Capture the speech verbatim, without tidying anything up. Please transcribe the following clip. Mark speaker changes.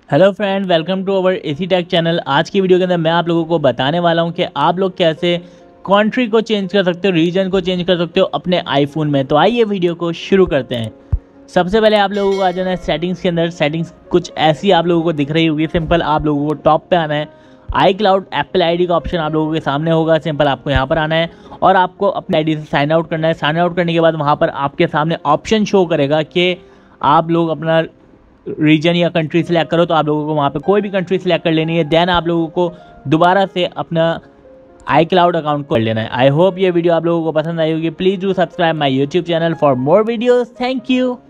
Speaker 1: Hello friend, welcome to our AC tech channel. आज की video के अंदर मैं आप लोगों को बताने वाला हूं कि आप लोग कैसे कंट्री को चेंज कर सकते हो, रीजन को चेंज कर सकते हो अपने आईफोन में। तो आइए वीडियो को शुरू करते हैं। सबसे पहले आप लोगों को आ जाना है सेटिंग्स के अंदर। सेटिंग्स कुछ ऐसी आप लोगों को दिख रही होगी। सिंपल आप लोगों को टॉप पे आना है। आई क्लाउड एप्पल आईडी का ऑप्शन आप लोगों के सामने होगा। सिंपल आपको यहाँ पर आना है और आपको अपनी आईडी से साइन आउट करना है। साइन आउट करने के बाद वहाँ पर आपके सामने ऑप्शन शो करेगा कि आप लोग अपना रीजन या कंट्री सिलेक्ट करो। तो आप लोगों को वहाँ पे कोई भी कंट्री सिलेक्ट कर लेनी है। देन आप लोगों को दोबारा से अपना आई क्लाउड अकाउंट को लेना है। आई होप ये वीडियो आप लोगों को पसंद आई होगी। Please do subscribe my YouTube channel for more videos. Thank you.